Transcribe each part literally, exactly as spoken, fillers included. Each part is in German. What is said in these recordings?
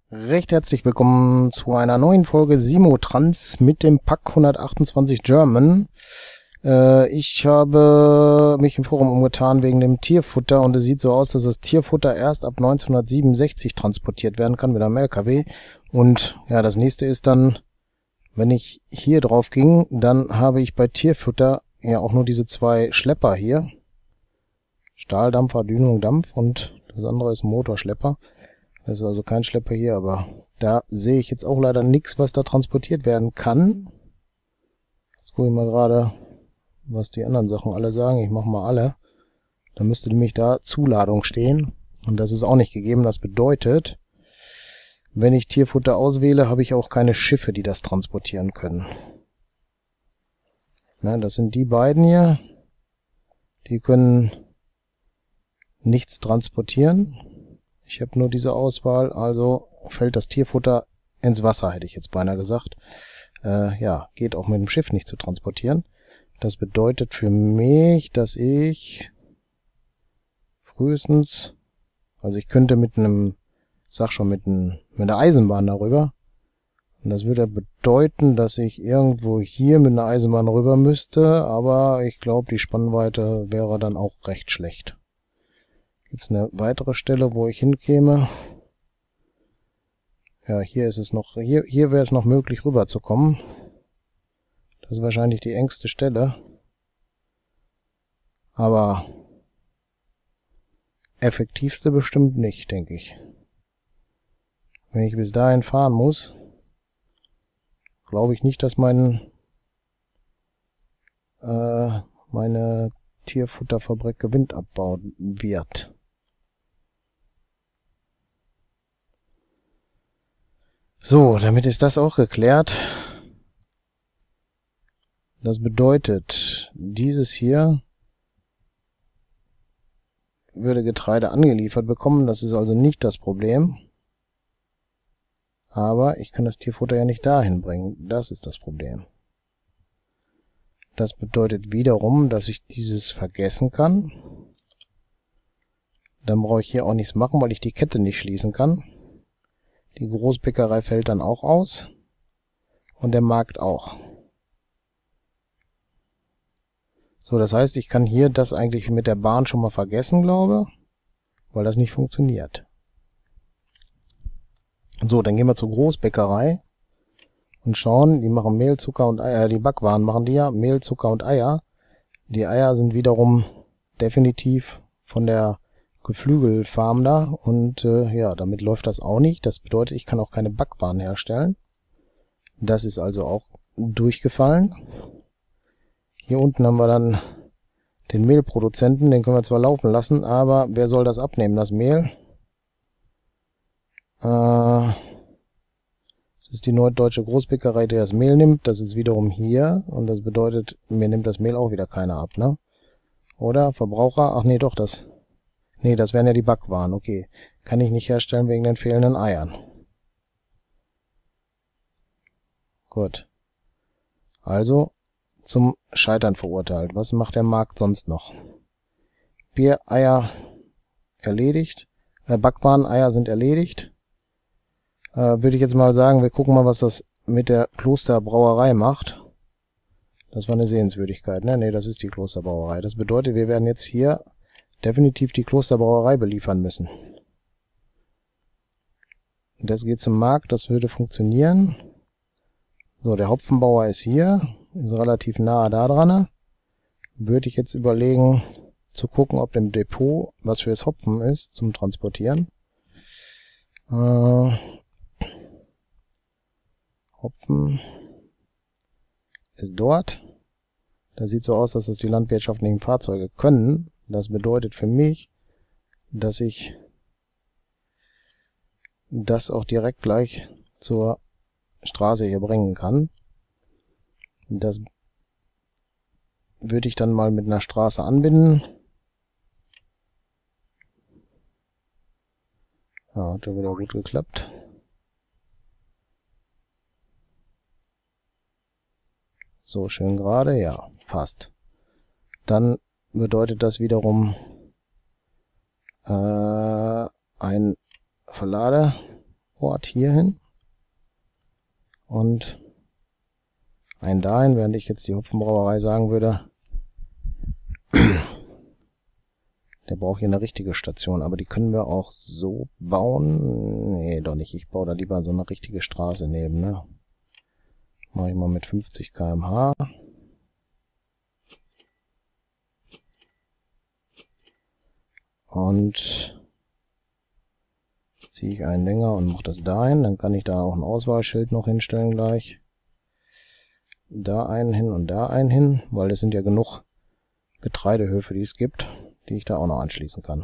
Recht herzlich willkommen zu einer neuen Folge Simotrans mit dem Pack hundertachtundzwanzig German. Äh, ich habe mich im Forum umgetan wegen dem Tierfutter und es sieht so aus, dass das Tierfutter erst ab neunzehnhundertsiebenundsechzig transportiert werden kann mit einem L K W. Und ja, das nächste ist dann, wenn ich hier drauf ging, dann habe ich bei Tierfutter ja auch nur diese zwei Schlepper hier. Stahldampfer, Dünung, Dampf und das andere ist Motorschlepper. Das ist also kein Schlepper hier, aber da sehe ich jetzt auch leider nichts, was da transportiert werden kann. Jetzt gucke ich mal gerade, was die anderen Sachen alle sagen. Ich mache mal alle. Da müsste nämlich da Zuladung stehen. Und das ist auch nicht gegeben. Das bedeutet, wenn ich Tierfutter auswähle, habe ich auch keine Schiffe, die das transportieren können. Na, das sind die beiden hier. Die können nichts transportieren. Ich habe nur diese Auswahl, also fällt das Tierfutter ins Wasser, hätte ich jetzt beinahe gesagt. Äh, ja, geht auch mit dem Schiff nicht zu transportieren. Das bedeutet für mich, dass ich frühestens, also ich könnte mit einem, sag schon, mit, einem, mit einer Eisenbahn darüber. Und das würde bedeuten, dass ich irgendwo hier mit einer Eisenbahn rüber müsste, aber ich glaube, die Spannweite wäre dann auch recht schlecht. Jetzt eine weitere Stelle, wo ich hinkäme. Ja, hier ist es noch, hier, hier wäre es noch möglich rüberzukommen. Das ist wahrscheinlich die engste Stelle. Aber effektivste bestimmt nicht, denke ich. Wenn ich bis dahin fahren muss, glaube ich nicht, dass mein, äh, meine Tierfutterfabrik Gewinn abbauen wird. So, damit ist das auch geklärt. Das bedeutet, dieses hier würde Getreide angeliefert bekommen. Das ist also nicht das Problem. Aber ich kann das Tierfutter ja nicht dahin bringen. Das ist das Problem. Das bedeutet wiederum, dass ich dieses vergessen kann. Dann brauche ich hier auch nichts machen, weil ich die Kette nicht schließen kann. Die Großbäckerei fällt dann auch aus. Und der Markt auch. So, das heißt, ich kann hier das eigentlich mit der Bahn schon mal vergessen, glaube ich. Weil das nicht funktioniert. So, dann gehen wir zur Großbäckerei. Und schauen, die machen Mehl, Zucker und Eier. Die Backwaren machen die ja. Mehl, Zucker und Eier. Die Eier sind wiederum definitiv von der Geflügelfarm da. Und äh, ja, damit läuft das auch nicht. Das bedeutet, ich kann auch keine Backwaren herstellen. Das ist also auch durchgefallen. Hier unten haben wir dann den Mehlproduzenten. Den können wir zwar laufen lassen, aber wer soll das abnehmen, das Mehl? Äh... Das ist die Norddeutsche Großbäckerei, die das Mehl nimmt. Das ist wiederum hier. Und das bedeutet, mir nimmt das Mehl auch wieder keiner ab, ne? Oder? Verbraucher? Ach nee, doch, das. Nee, das wären ja die Backwaren. Okay. Kann ich nicht herstellen wegen den fehlenden Eiern. Gut. Also, zum Scheitern verurteilt. Was macht der Markt sonst noch? Bier, Eier erledigt. Äh, Backwaren, Eier sind erledigt. Äh, würde ich jetzt mal sagen, wir gucken mal, was das mit der Klosterbrauerei macht. Das war eine Sehenswürdigkeit, ne? Ne, das ist die Klosterbrauerei. Das bedeutet, wir werden jetzt hier definitiv die Klosterbrauerei beliefern müssen. Das geht zum Markt, das würde funktionieren. So, der Hopfenbauer ist hier, ist relativ nahe da dran. Würde ich jetzt überlegen, zu gucken, ob dem Depot was fürs Hopfen ist, zum Transportieren. Äh... Hopfen ist dort. Das sieht so aus, dass das die landwirtschaftlichen Fahrzeuge können. Das bedeutet für mich, dass ich das auch direkt gleich zur Straße hier bringen kann. Das würde ich dann mal mit einer Straße anbinden. Ja, hat ja wieder gut geklappt. So, schön gerade, ja, passt. Dann bedeutet das wiederum äh, ein Verlader Ort hier hin und einen dahin, während ich jetzt die Hopfenbrauerei sagen würde, der braucht hier eine richtige Station, aber die können wir auch so bauen. Nee, doch nicht. Ich baue da lieber so eine richtige Straße neben, ne? Mache ich mal mit fünfzig Kilometer pro Stunde. Und ziehe ich einen länger und mache das dahin. Dann kann ich da auch ein Auswahlschild noch hinstellen gleich. Da einen hin und da einen hin, weil es sind ja genug Getreidehöfe, die es gibt, die ich da auch noch anschließen kann.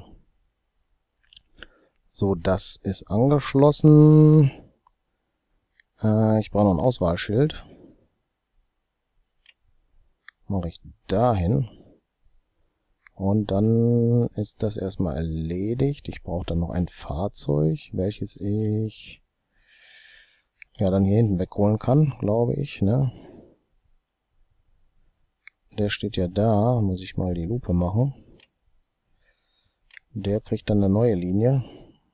So, das ist angeschlossen. Äh, ich brauche noch ein Auswahlschild. Mache ich dahin. Und dann ist das erstmal erledigt. Ich brauche dann noch ein Fahrzeug, welches ich ja dann hier hinten wegholen kann, glaube ich, ne? Der steht ja da, muss ich mal die Lupe machen. Der kriegt dann eine neue Linie.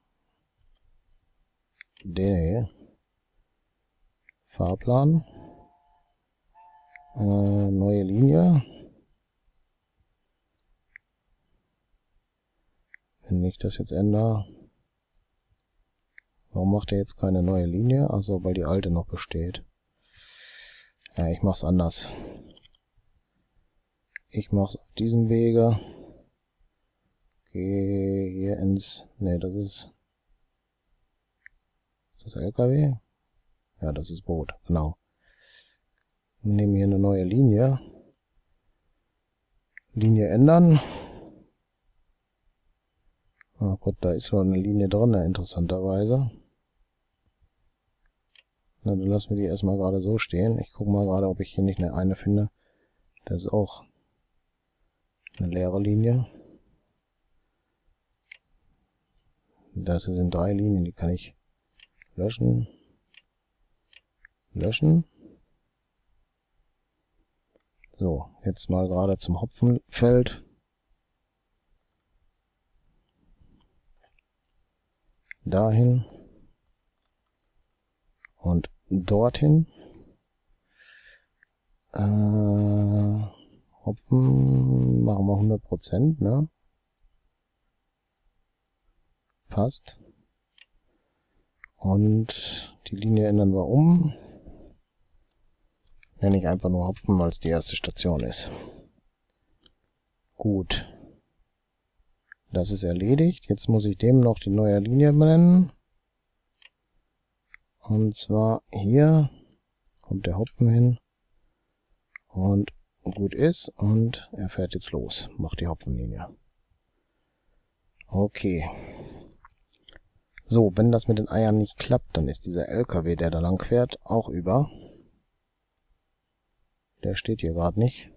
Den hier. Fahrplan. Äh, neue Linie. Wenn ich das jetzt ändere. Warum macht er jetzt keine neue Linie? Also weil die alte noch besteht. Ja, ich mach's anders. Ich mach's auf diesem Wege. Gehe hier ins... Ne, das ist... Ist das L K W? Ja, das ist Boot, genau. Wir nehmen hier eine neue Linie. Linie ändern. Ah Gott, da ist schon eine Linie drin, interessanterweise. Na, dann lassen wir die erstmal gerade so stehen. Ich gucke mal gerade, ob ich hier nicht eine, eine finde. Das ist auch eine leere Linie. Das sind drei Linien, die kann ich löschen. Löschen. So, jetzt mal gerade zum Hopfenfeld. Dahin. Und dorthin. Äh, Hopfen machen wir hundert Prozent, ne? Passt. Und die Linie ändern wir um. Nenne ich einfach nur Hopfen, weil es die erste Station ist. Gut. Das ist erledigt. Jetzt muss ich dem noch die neue Linie benennen. Und zwar hier kommt der Hopfen hin. Und gut ist. Und er fährt jetzt los. Macht die Hopfenlinie. Okay. So, wenn das mit den Eiern nicht klappt, dann ist dieser L K W, der da lang fährt, auch über. Der steht hier gerade nicht.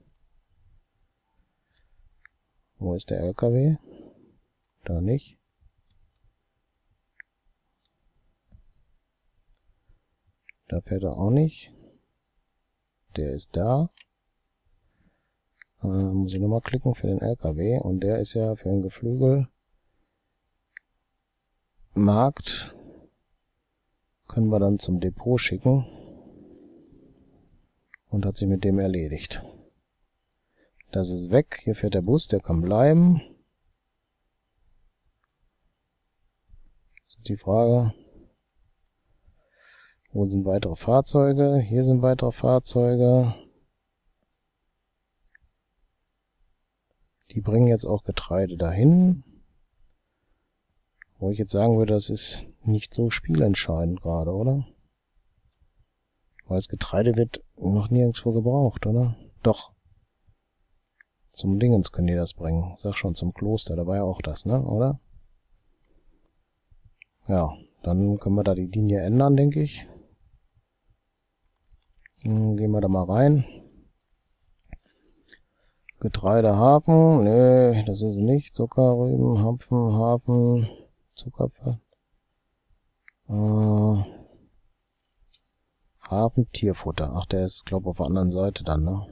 Wo ist der L K W? Da nicht. Da fährt er auch nicht. Der ist da. Äh, muss ich nochmal klicken für den L K W. Und der ist ja für den Geflügel. Markt. Können wir dann zum Depot schicken. Und hat sich mit dem erledigt. Das ist weg. Hier fährt der Bus, der kann bleiben. Das ist die Frage. Wo sind weitere Fahrzeuge? Hier sind weitere Fahrzeuge. Die bringen jetzt auch Getreide dahin. Wo ich jetzt sagen würde, das ist nicht so spielentscheidend gerade, oder? Weil das Getreide wird noch nirgendwo gebraucht, oder? Doch. Zum Dingens können die das bringen. Sag schon, zum Kloster, da war ja auch das, ne, oder? Ja, dann können wir da die Linie ändern, denke ich. Dann gehen wir da mal rein. Getreidehafen, nee, das ist nicht. Zuckerrüben, Hopfen, Hafen, Zuckerpferd. Äh, Hafen, Tierfutter. Ach, der ist, glaube ich, auf der anderen Seite dann, ne?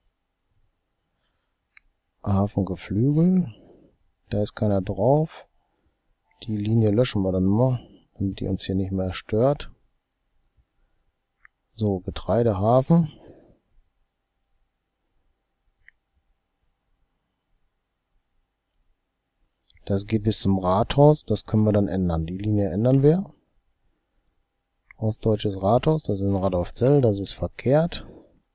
Hafen, Geflügel. Da ist keiner drauf. Die Linie löschen wir dann mal. damit die uns hier nicht mehr stört. So, Getreidehafen. Das geht bis zum Rathaus, das können wir dann ändern. Die Linie ändern wir. Ostdeutsches Rathaus, das ist in Radolfzell, das ist verkehrt.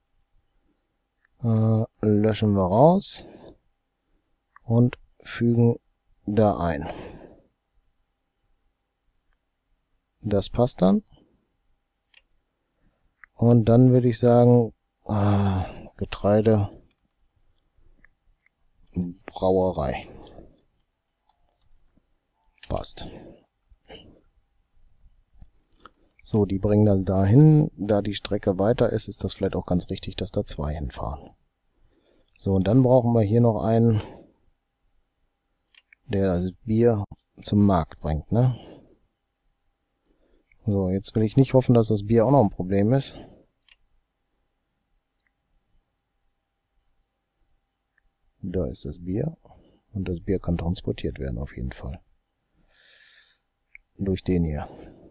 Äh, löschen wir raus und fügen da ein. Das passt dann. Und dann würde ich sagen, äh, Getreide, Brauerei. Passt. So, die bringen das dahin. Da die Strecke weiter ist, ist das vielleicht auch ganz richtig, dass da zwei hinfahren. So, und dann brauchen wir hier noch einen, der das Bier zum Markt bringt, ne? So, jetzt will ich nicht hoffen, dass das Bier auch noch ein Problem ist. Da ist das Bier. Und das Bier kann transportiert werden, auf jeden Fall. Durch den hier.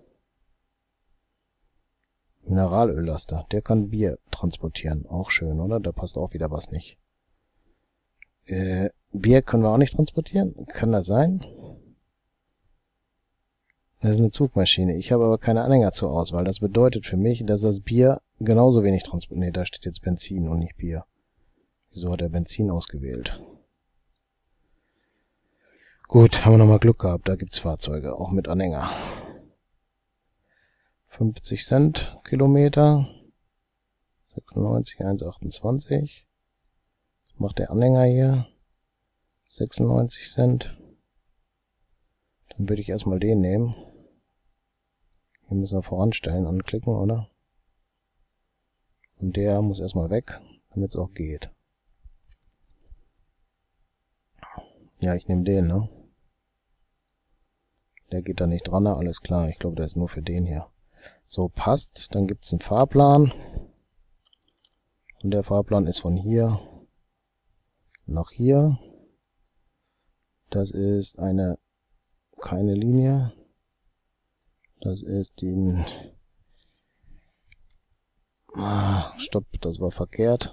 Mineralöllaster, der kann Bier transportieren. Auch schön, oder? Da passt auch wieder was nicht. Äh, Bier können wir auch nicht transportieren? Kann das sein? Das ist eine Zugmaschine. Ich habe aber keine Anhänger zur Auswahl. Das bedeutet für mich, dass das Bier genauso wenig transportiert. Ne, da steht jetzt Benzin und nicht Bier. Wieso hat er Benzin ausgewählt? Gut, haben wir nochmal Glück gehabt. Da gibt's Fahrzeuge, auch mit Anhänger. fünfzig Cent Kilometer. sechsundneunzig, eins achtundzwanzig. Was macht der Anhänger hier? sechsundneunzig Cent. Dann würde ich erstmal den nehmen. Hier müssen wir voranstellen, anklicken, oder? Und der muss erstmal weg, damit es auch geht. Ja, ich nehme den, ne? Der geht da nicht dran, alles klar. Ich glaube, der ist nur für den hier. So, passt. Dann gibt es einen Fahrplan. Und der Fahrplan ist von hier nach hier. Das ist eine, keine Linie. Das ist die... Ah, stopp, das war verkehrt.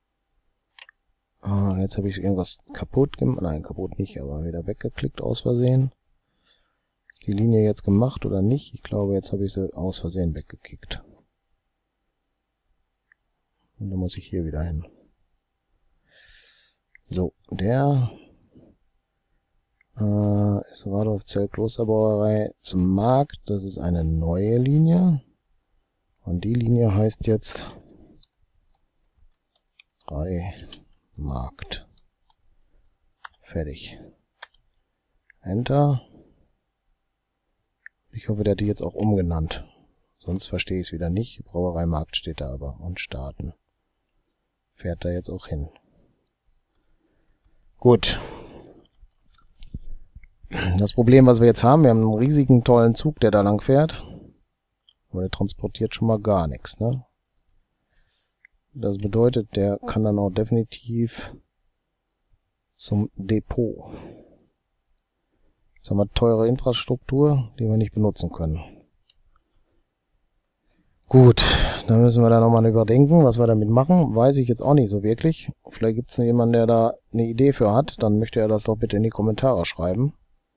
Ah, jetzt habe ich irgendwas kaputt gemacht. Nein, kaputt nicht, aber wieder weggeklickt aus Versehen. Ist die Linie jetzt gemacht oder nicht? Ich glaube, jetzt habe ich sie aus Versehen weggekickt. Und dann muss ich hier wieder hin. So, der äh, ist Radolfzell Klosterbrauerei zum Markt. Das ist eine neue Linie. Und die Linie heißt jetzt drei Markt. Fertig. Enter. Ich hoffe, der hat die jetzt auch umgenannt. Sonst verstehe ich es wieder nicht. Brauerei Markt steht da aber. Und starten. Fährt da jetzt auch hin. Gut. Das Problem, was wir jetzt haben, wir haben einen riesigen, tollen Zug, der da lang fährt. Aber der transportiert schon mal gar nichts, ne? Das bedeutet, der kann dann auch definitiv zum Depot. Jetzt haben wir teure Infrastruktur, die wir nicht benutzen können. Gut, dann müssen wir da nochmal überdenken, was wir damit machen. Weiß ich jetzt auch nicht so wirklich. Vielleicht gibt es jemanden, der da eine Idee für hat. Dann möchte er das doch bitte in die Kommentare schreiben.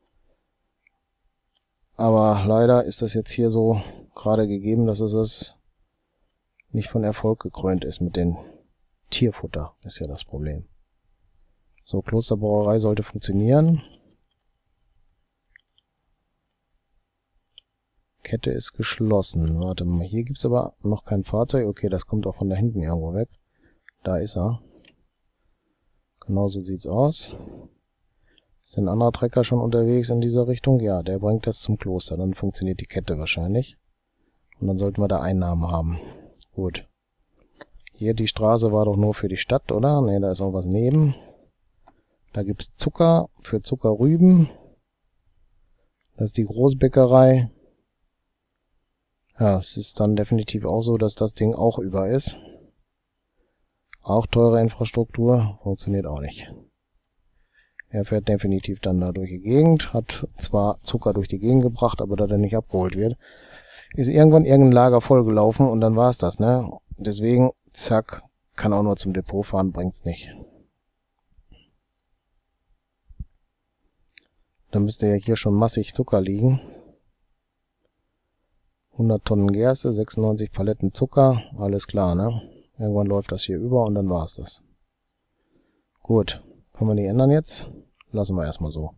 Aber leider ist das jetzt hier so gerade gegeben, dass es es nicht von Erfolg gekrönt ist mit dem Tierfutter. Ist ja das Problem. So, Klosterbrauerei sollte funktionieren. Kette ist geschlossen. Warte mal, hier gibt's aber noch kein Fahrzeug. Okay, das kommt auch von da hinten irgendwo weg. Da ist er. Genauso sieht's aus. Ist ein anderer Trecker schon unterwegs in dieser Richtung? Ja, der bringt das zum Kloster. Dann funktioniert die Kette wahrscheinlich. Und dann sollten wir da Einnahmen haben. Gut. Hier, die Straße war doch nur für die Stadt, oder? Ne, da ist auch was neben. Da gibt's Zucker für Zuckerrüben. Das ist die Großbäckerei. Ja, es ist dann definitiv auch so, dass das Ding auch über ist. Auch teure Infrastruktur. Funktioniert auch nicht. Er fährt definitiv dann da durch die Gegend, hat zwar Zucker durch die Gegend gebracht, aber da der nicht abgeholt wird, ist irgendwann irgendein Lager vollgelaufen und dann war's das, ne? Deswegen, zack, kann auch nur zum Depot fahren, bringt's nicht. Dann müsste ja hier schon massig Zucker liegen. hundert Tonnen Gerste, sechsundneunzig Paletten Zucker, alles klar, ne? Irgendwann läuft das hier über und dann war's das. Gut, können wir die ändern jetzt? Lassen wir erstmal so.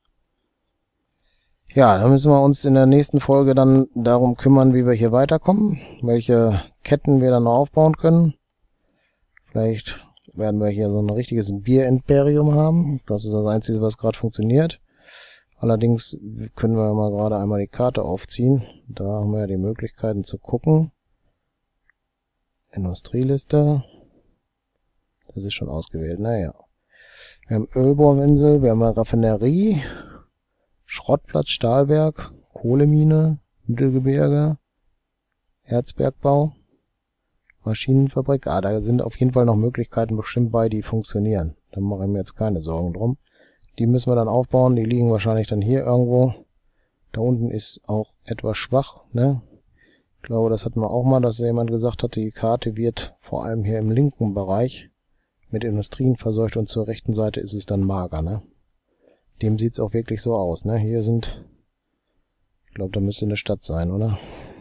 Ja, dann müssen wir uns in der nächsten Folge dann darum kümmern, wie wir hier weiterkommen, welche Ketten wir dann noch aufbauen können. Vielleicht werden wir hier so ein richtiges Bier-Imperium haben. Das ist das Einzige, was gerade funktioniert. Allerdings können wir mal gerade einmal die Karte aufziehen. Da haben wir ja die Möglichkeiten zu gucken. Industrieliste. Das ist schon ausgewählt, naja. Wir haben Ölbohrinsel, wir haben eine Raffinerie, Schrottplatz, Stahlwerk, Kohlemine, Mittelgebirge, Erzbergbau, Maschinenfabrik. Ah, da sind auf jeden Fall noch Möglichkeiten bestimmt bei, die funktionieren. Da mache ich mir jetzt keine Sorgen drum. Die müssen wir dann aufbauen, die liegen wahrscheinlich dann hier irgendwo. Da unten ist auch etwas schwach, ne? Ich glaube, das hatten wir auch mal, dass jemand gesagt hat, die Karte wird vor allem hier im linken Bereich mit Industrien verseucht und zur rechten Seite ist es dann mager, ne? Dem sieht's auch wirklich so aus, ne? Hier sind, ich glaube, da müsste eine Stadt sein, oder?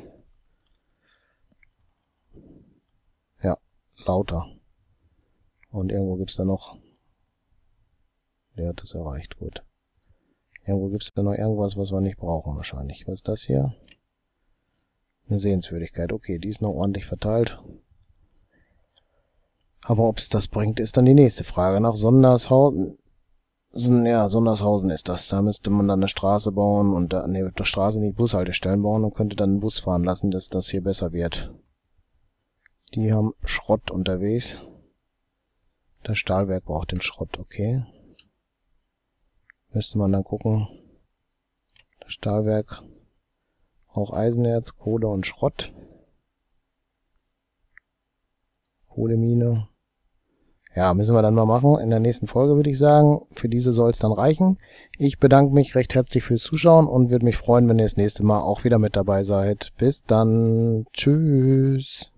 Ja, lauter. Und irgendwo gibt's da noch, der hat das erreicht, gut. Irgendwo gibt's da noch irgendwas, was wir nicht brauchen wahrscheinlich. Was ist das hier? Eine Sehenswürdigkeit, okay, die ist noch ordentlich verteilt. Aber ob es das bringt, ist dann die nächste Frage. Nach Sondershausen, ja, Sondershausen ist das. Da müsste man dann eine Straße bauen und da, ne, der Straße nicht Bushaltestellen bauen und könnte dann einen Bus fahren lassen, dass das hier besser wird. Die haben Schrott unterwegs. Das Stahlwerk braucht den Schrott, okay. Müsste man dann gucken. Das Stahlwerk auch Eisenerz, Kohle und Schrott. Kohlemine. Ja, müssen wir dann mal machen. In der nächsten Folge würde ich sagen. Für diese soll es dann reichen. Ich bedanke mich recht herzlich fürs Zuschauen und würde mich freuen, wenn ihr das nächste Mal auch wieder mit dabei seid. Bis dann. Tschüss.